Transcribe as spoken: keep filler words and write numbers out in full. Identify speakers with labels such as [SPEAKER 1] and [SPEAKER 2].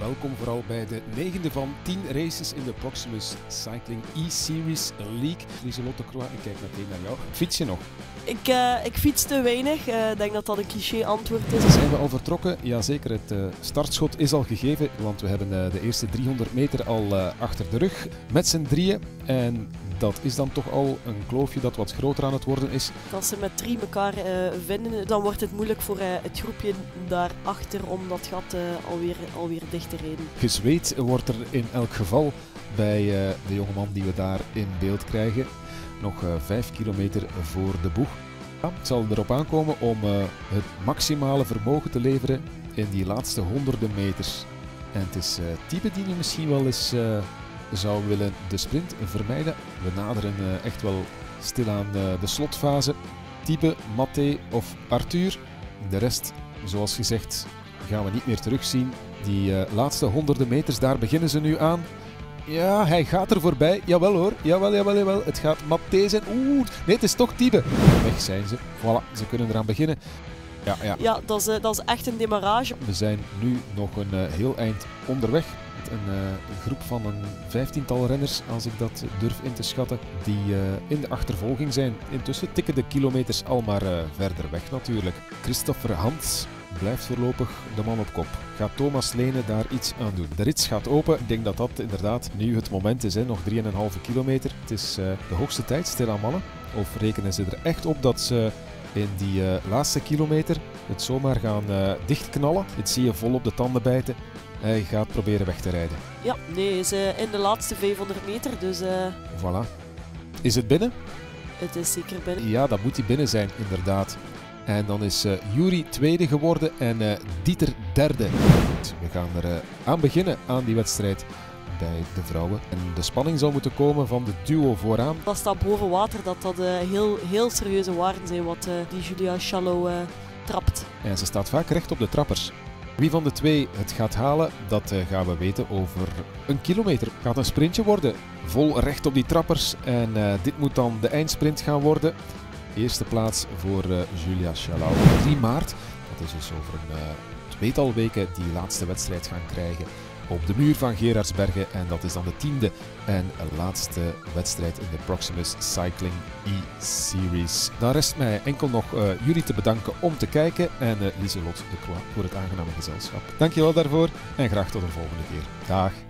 [SPEAKER 1] Welkom vooral bij de negende van tien races in de Proximus Cycling E-Series League. Lieselotte Croix, ik kijk meteen naar jou. Fiets je nog?
[SPEAKER 2] Ik, uh, ik fiets te weinig. Ik uh, denk dat dat een cliché antwoord is.
[SPEAKER 1] Zijn we al vertrokken? Jazeker, het uh, startschot is al gegeven, want we hebben uh, de eerste driehonderd meter al uh, achter de rug met z'n drieën. En dat is dan toch al een kloofje dat wat groter aan het worden is.
[SPEAKER 2] Als ze met drie elkaar uh, vinden, dan wordt het moeilijk voor uh, het groepje daarachter om dat gat uh, alweer, alweer dicht te rijden.
[SPEAKER 1] Gezweet wordt er in elk geval bij uh, de jongeman die we daar in beeld krijgen. Nog uh, vijf kilometer voor de boeg. Ja, het zal erop aankomen om uh, het maximale vermogen te leveren in die laatste honderden meters. En het is uh, Thiebe die nu misschien wel eens uh, zou willen de sprint vermijden. We naderen uh, echt wel stilaan uh, de slotfase. Thiebe, Mattei of Arthur. De rest, zoals gezegd, gaan we niet meer terugzien. Die uh, laatste honderden meters, daar beginnen ze nu aan. Ja, hij gaat er voorbij. Jawel hoor. Jawel, jawel, jawel. Het gaat Mattei zijn. Oeh, nee, het is toch Thiebe. Weg zijn ze. Voilà, ze kunnen eraan beginnen. Ja, ja.
[SPEAKER 2] ja dat, is, uh, dat is echt een demarrage.
[SPEAKER 1] We zijn nu nog een uh, heel eind onderweg. Een, uh, een groep van een vijftiental renners, als ik dat durf in te schatten, die uh, in de achtervolging zijn. Intussen tikken de kilometers al maar uh, verder weg natuurlijk. Christopher Hans blijft voorlopig de man op kop. Gaat Thomas Lene daar iets aan doen? De rits gaat open. Ik denk dat dat inderdaad nu het moment is. Hè. Nog drie komma vijf kilometer. Het is uh, de hoogste tijd, stilaan mannen. Of rekenen ze er echt op dat ze in die uh, laatste kilometer het zomaar gaan uh, dichtknallen? Dit zie je vol op de tanden bijten. Hij gaat proberen weg te rijden.
[SPEAKER 2] Ja, nee, hij is uh, in de laatste vijfhonderd meter, dus... Uh...
[SPEAKER 1] Voilà. Is het binnen?
[SPEAKER 2] Het is zeker binnen.
[SPEAKER 1] Ja, dat moet hij binnen zijn, inderdaad. En dan is uh, Yuri tweede geworden en uh, Dieter derde. We gaan er uh, aan beginnen aan die wedstrijd bij de vrouwen. En de spanning zal moeten komen van de duo vooraan.
[SPEAKER 2] Dat staat boven water, dat dat uh, heel, heel serieuze waarden zijn wat uh, die Julia Chalot uh, trapt.
[SPEAKER 1] En ze staat vaak recht op de trappers. Wie van de twee het gaat halen, dat uh, gaan we weten over een kilometer. Het gaat een sprintje worden, vol recht op die trappers. En uh, dit moet dan de eindsprint gaan worden. Eerste plaats voor uh, Julia Chalot. drie maart, dat is dus over een uh, tweetal weken die laatste wedstrijd gaan krijgen op de muur van Gerardsbergen. En dat is dan de tiende en laatste wedstrijd in de Proximus Cycling E-Series. Dan rest mij enkel nog uh, jullie te bedanken om te kijken en uh, Lieselotte Croix voor het aangename gezelschap. Dankjewel daarvoor en graag tot de volgende keer. Dag!